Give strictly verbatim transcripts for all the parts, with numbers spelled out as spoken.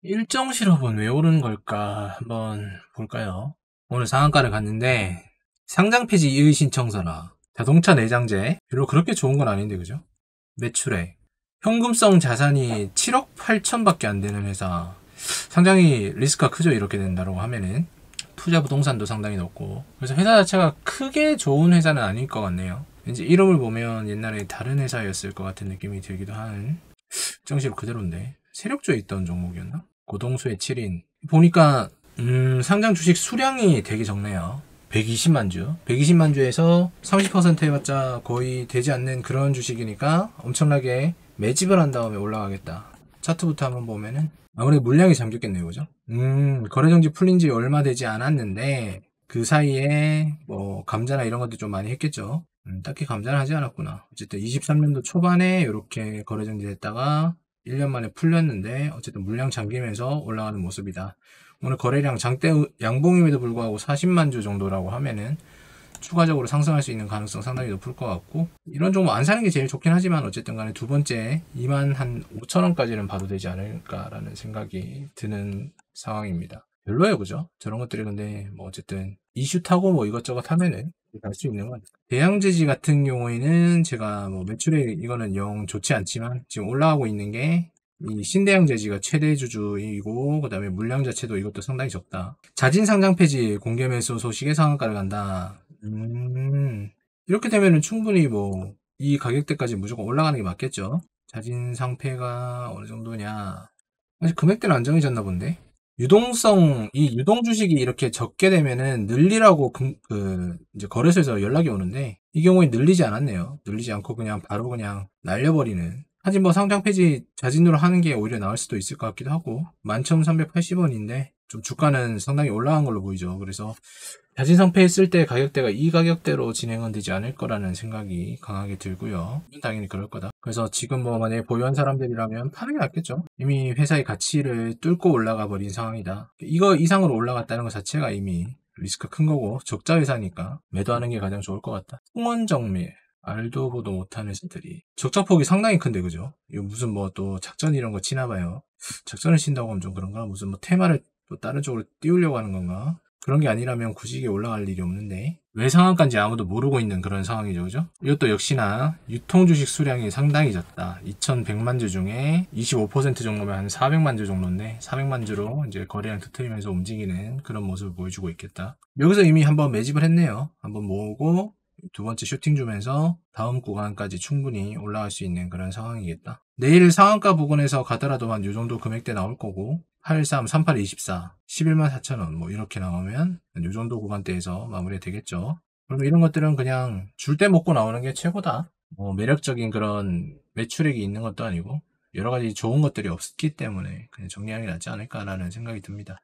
일정 실업은 왜 오르는 걸까? 한번 볼까요? 오늘 상한가를 갔는데 상장 폐지 이의 신청서라 자동차 내장재 별로 그렇게 좋은 건 아닌데 그죠? 매출액 현금성 자산이 칠억 팔천밖에 안 되는 회사 상당히 리스크가 크죠. 이렇게 된다고 하면은 투자 부동산도 상당히 높고 그래서 회사 자체가 크게 좋은 회사는 아닐 것 같네요. 왠지 이름을 보면 옛날에 다른 회사였을 것 같은 느낌이 들기도 한 정시로 그대로인데 세력주에 있던 종목이었나? 고동수의 칠 인 보니까 음, 상장 주식 수량이 되게 적네요. 백이십만 주. 백이십만 주에서 삼십 퍼센트 해봤자 거의 되지 않는 그런 주식이니까 엄청나게 매집을 한 다음에 올라가겠다. 차트부터 한번 보면은 아무래도 물량이 잠겼겠네요. 그죠? 음, 거래정지 풀린 지 얼마 되지 않았는데 그 사이에 뭐 감자나 이런 것도 좀 많이 했겠죠. 음, 딱히 감자는 하지 않았구나. 어쨌든 이십삼 년도 초반에 이렇게 거래정지 됐다가 일 년 만에 풀렸는데 어쨌든 물량 잠기면서 올라가는 모습이다. 오늘 거래량 장대 양봉임에도 불구하고 사십만 주 정도라고 하면은 추가적으로 상승할 수 있는 가능성 상당히 높을 것 같고 이런 종목 안 사는 게 제일 좋긴 하지만 어쨌든 간에 두 번째 이만 한 오천 원까지는 봐도 되지 않을까라는 생각이 드는 상황입니다. 별로예요, 그죠? 저런 것들이 근데 뭐 어쨌든 이슈 타고 뭐 이것저것 하면은 갈 수 있는 건 대양제지 같은 경우에는 제가 뭐 매출액 이거는 영 좋지 않지만 지금 올라가고 있는 게 이 신대양제지가 최대 주주이고 그다음에 물량 자체도 이것도 상당히 적다. 자진 상장 폐지 공개 매수 소식에 상한가를 간다. 음, 이렇게 되면은 충분히 뭐 이 가격대까지 무조건 올라가는 게 맞겠죠. 자진 상폐가 어느 정도냐? 아직 금액대는 안 정해졌나 본데. 유동성, 이 유동 주식이 이렇게 적게 되면은 늘리라고 금, 그, 이제 거래소에서 연락이 오는데, 이 경우에 늘리지 않았네요. 늘리지 않고 그냥 바로 그냥 날려버리는. 하지만 뭐 상장 폐지 자진으로 하는 게 오히려 나을 수도 있을 것 같기도 하고, 만 천삼백팔십 원인데, 좀 주가는 상당히 올라간 걸로 보이죠. 그래서 자진 상폐했을 때 가격대가 이 가격대로 진행은 되지 않을 거라는 생각이 강하게 들고요. 당연히 그럴 거다. 그래서 지금 뭐 만약에 보유한 사람들이라면 파는 게 낫겠죠. 이미 회사의 가치를 뚫고 올라가 버린 상황이다. 이거 이상으로 올라갔다는 것 자체가 이미 리스크 큰 거고 적자 회사니까 매도하는 게 가장 좋을 것 같다. 홍원정밀 알도 보도 못한 회사들이 적자폭이 상당히 큰데 그죠? 이거 무슨 뭐 또 작전 이런 거 치나 봐요. 작전을 친다고 하면 좀 그런가? 무슨 뭐 테마를 또 다른 쪽으로 띄우려고 하는 건가? 그런 게 아니라면 굳이 이게 올라갈 일이 없는데 왜 상한가인지 아무도 모르고 있는 그런 상황이죠. 그죠? 이것도 역시나 유통주식 수량이 상당히 적다. 이천백만 주 중에 이십오 퍼센트 정도면 한 사백만 주 정도인데 사백만 주로 이제 거래량 터트리면서 움직이는 그런 모습을 보여주고 있겠다. 여기서 이미 한번 매집을 했네요. 한번 모으고 두 번째 슈팅 주면서 다음 구간까지 충분히 올라갈 수 있는 그런 상황이겠다. 내일 상한가 부근에서 가더라도 한 이 정도 금액대 나올 거고 팔십삼, 삼십팔, 이십사, 십일만 사천 원 뭐 이렇게 나오면 이 정도 구간대에서 마무리가 되겠죠. 그럼 이런 것들은 그냥 줄 때 먹고 나오는 게 최고다. 뭐 매력적인 그런 매출액이 있는 것도 아니고 여러 가지 좋은 것들이 없기 때문에 그냥 정리하는 게 낫지 않을까라는 생각이 듭니다.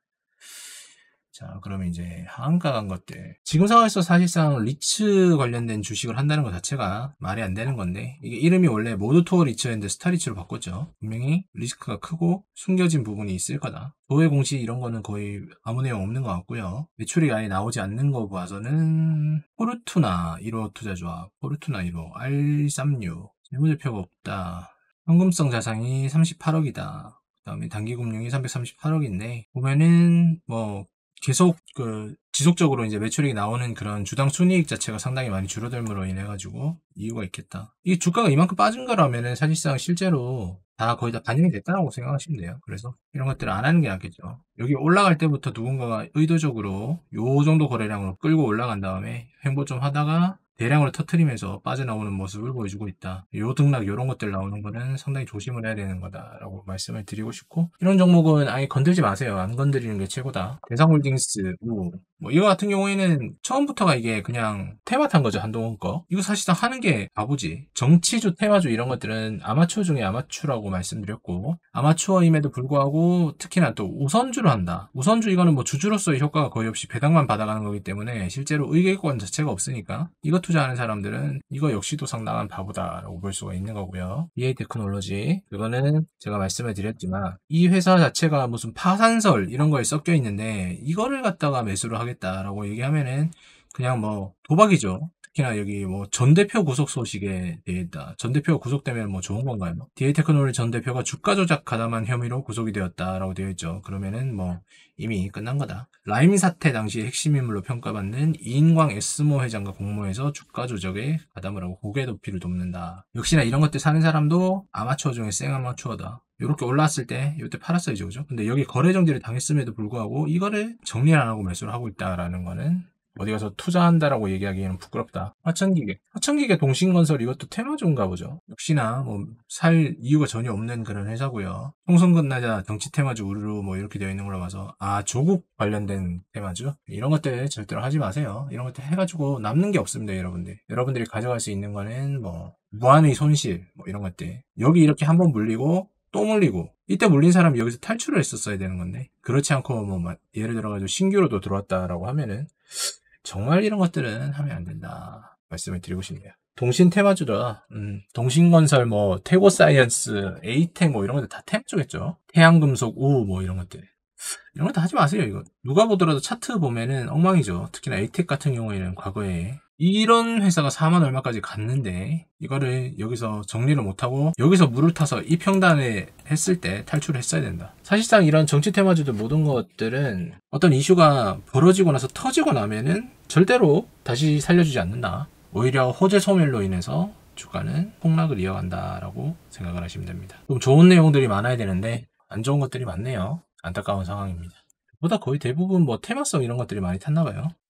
자, 그러면 이제 하한가 간 것들. 지금 상황에서 사실상 리츠 관련된 주식을 한다는 것 자체가 말이 안 되는 건데, 이게 이름이 원래 모두토어 리츠였는데 스타리츠로 바꿨죠. 분명히 리스크가 크고 숨겨진 부분이 있을 거다. 도외 공시 이런 거는 거의 아무 내용 없는 것 같고요. 매출이 아예 나오지 않는 거 봐서는 포르투나 일 호 투자조합, 포르투나 일 호, 알 삼십육, 재무제표가 없다. 현금성 자산이 삼십팔억이다. 그 다음에 단기금융이 삼백삼십팔억인데, 보면은 뭐 계속 그 지속적으로 이제 매출액이 나오는 그런 주당 순이익 자체가 상당히 많이 줄어들므로 인해 가지고 이유가 있겠다. 이 주가가 이만큼 빠진 거라면은 사실상 실제로 다 거의 다 반영이 됐다고 생각하시면 돼요. 그래서 이런 것들을 안 하는 게 낫겠죠. 여기 올라갈 때부터 누군가가 의도적으로 요 정도 거래량으로 끌고 올라간 다음에 횡보 좀 하다가 대량으로 터트리면서 빠져나오는 모습을 보여주고 있다. 요 등락 요런 것들 나오는 거는 상당히 조심을 해야 되는 거다라고 말씀을 드리고 싶고 이런 종목은 아예 건들지 마세요. 안 건드리는 게 최고다. 대상홀딩스, 우, 뭐 이거 같은 경우에는 처음부터가 이게 그냥 테마 탄 거죠. 한동훈 거. 이거 사실상 하는 게 바보지. 정치주, 테마주 이런 것들은 아마추어 중에 아마추어라고 말씀드렸고 아마추어임에도 불구하고 특히나 또 우선주를 한다. 우선주 이거는 뭐 주주로서의 효과가 거의 없이 배당만 받아가는 거기 때문에 실제로 의결권 자체가 없으니까 이거 투자하는 사람들은 이거 역시도 상당한 바보다라고 볼 수가 있는 거고요. 이에이 테크놀로지 그거는 제가 말씀을 드렸지만 이 회사 자체가 무슨 파산설 이런 거에 섞여 있는데 이거를 갖다가 매수를 하겠다라고 얘기하면은 그냥 뭐 도박이죠. 특히나 여기 뭐 전 대표 구속 소식에 되어 있다. 전 대표가 구속되면 뭐 좋은 건가요? 디에이테크놀 전 대표가 주가 조작 가담한 혐의로 구속이 되었다라고 되어 있죠. 그러면은 뭐 이미 끝난 거다. 라임 사태 당시 핵심 인물로 평가받는 이인광 에스모 회장과 공모해서 주가 조작에 가담을 하고 고개 도피를 돕는다. 역시나 이런 것들 사는 사람도 아마추어 중에 생 아마추어다. 이렇게 올라왔을 때 이때 팔았어야죠, 그죠? 근데 여기 거래 정지를 당했음에도 불구하고 이거를 정리를 안 하고 매수를 하고 있다라는 거는 어디 가서 투자한다라고 얘기하기에는 부끄럽다. 화천기계. 화천기계 동신건설 이것도 테마주인가 보죠. 역시나 뭐 살 이유가 전혀 없는 그런 회사고요. 총선 끝나자 정치 테마주 우르르 뭐 이렇게 되어 있는 걸로 봐서 아 조국 관련된 테마주? 이런 것들 절대로 하지 마세요. 이런 것들 해가지고 남는 게 없습니다, 여러분들. 여러분들이 가져갈 수 있는 거는 뭐 무한의 손실 뭐 이런 것들. 여기 이렇게 한번 물리고 또 물리고 이때 물린 사람이 여기서 탈출을 했었어야 되는 건데 그렇지 않고 뭐 예를 들어가지고 신규로도 들어왔다라고 하면은 정말 이런 것들은 하면 안 된다 말씀을 드리고 싶네요. 동신 테마주다. 음, 동신건설 뭐 태고사이언스, 에이텍 뭐 이런 것들 다 테마주겠죠. 태양금속, 우 뭐 이런 것들. 이런 거 다 하지 마세요. 이거 누가 보더라도 차트 보면은 엉망이죠. 특히나 에이텍 같은 경우에는 과거에 이런 회사가 사만 얼마까지 갔는데 이거를 여기서 정리를 못하고 여기서 물을 타서 이 평단에 했을 때 탈출을 했어야 된다. 사실상 이런 정치 테마주들 모든 것들은 어떤 이슈가 벌어지고 나서 터지고 나면은 절대로 다시 살려주지 않는다. 오히려 호재 소멸로 인해서 주가는 폭락을 이어간다라고 생각을 하시면 됩니다. 좀 좋은 내용들이 많아야 되는데 안 좋은 것들이 많네요. 안타까운 상황입니다. 보다 거의 대부분 뭐 테마성 이런 것들이 많이 탔나 봐요.